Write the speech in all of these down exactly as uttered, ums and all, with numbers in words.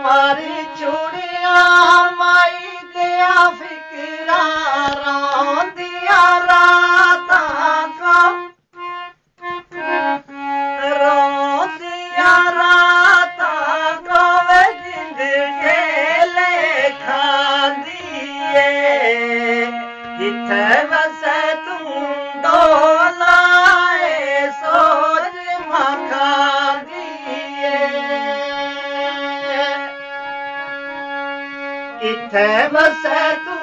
मारी चूड़िया माई दिया फिकरा रोंदिया राता को रोंदिया राता को वे जिंद खेले खांदिए जिथे बसे तू डोलाए सोच मखा किथे बसे तू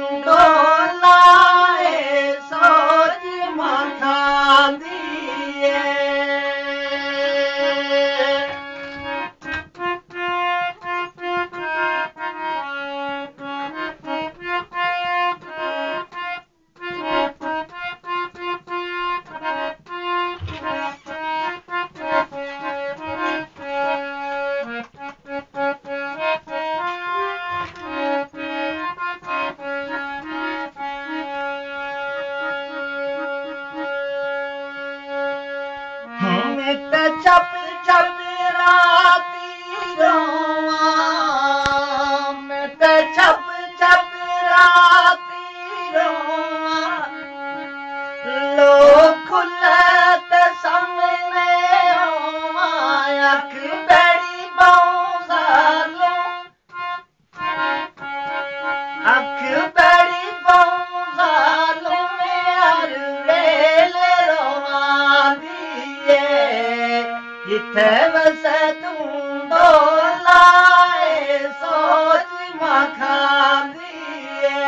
डोलाए सोच मखा दिए चप चप राती रोवा मैं ते चप चप राती रोवा लो खुले ते सामने रोवा अख बड़ी बौसालो अख बड़ी बौसालो में हर वेले रोवा जिथे बसे तू डोलाए सोच मखा दिए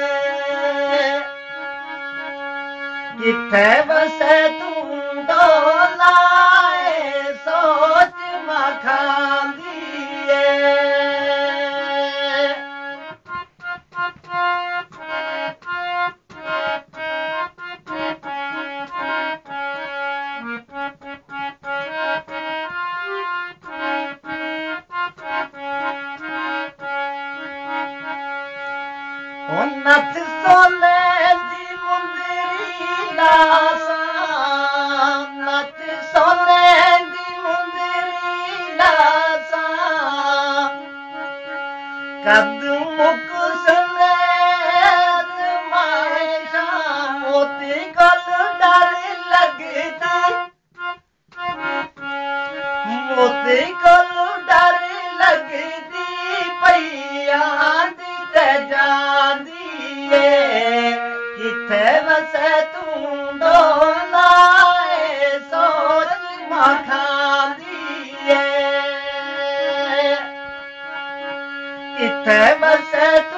जिथे बसे तू डोलाए सोच मखा दिए नथ सोने दी मुंदरी लासा नथ सोने दी मुंदरी लासा कद मुक सुने मायशा मोती गल डर लगदा मोती गल डर लगदी पैया दी ते जांदी किथे बसे तू डोलाए सोच मखा दिए किथे बसे